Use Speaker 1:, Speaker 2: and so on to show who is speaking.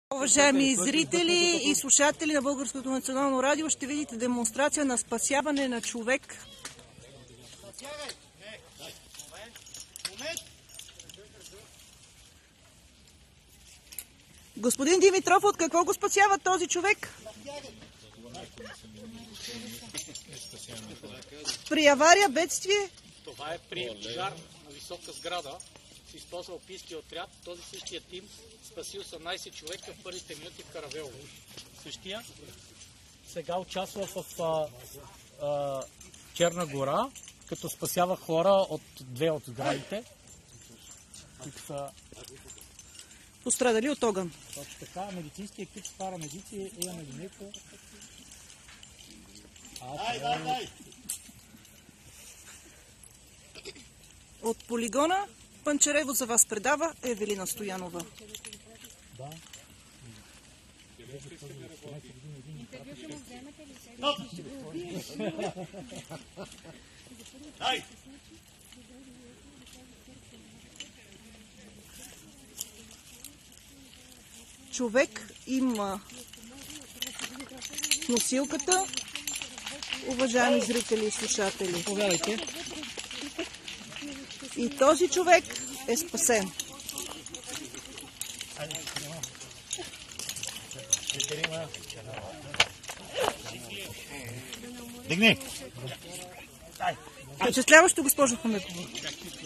Speaker 1: Уважаеми зрители и слушатели на Българското национално радио, ще видите демонстрация на спасяване на човек. Господин Димитров, от какво го спасява този човек? При авария, бедствие?
Speaker 2: Това е при пожар на висока сграда. Се използва алпийски отряд. Този същия тим спаси 18 човека в първите минути в Каравелово. Същия сега участва в Черна гора, като спасява хора от две от сградите, които са
Speaker 1: пострадали от огън.
Speaker 2: точно така. Медицински екип с парамедици имаме линейка.
Speaker 1: От полигона Панчарево за вас предава Евелина Стоянова.
Speaker 2: Да.
Speaker 1: Човек има носилката. Уважаеми зрители и слушатели,
Speaker 2: Повярвайте.
Speaker 1: и този човек е спасен.
Speaker 3: Дигни!
Speaker 1: Впечатляващо, госпожо Хамекова.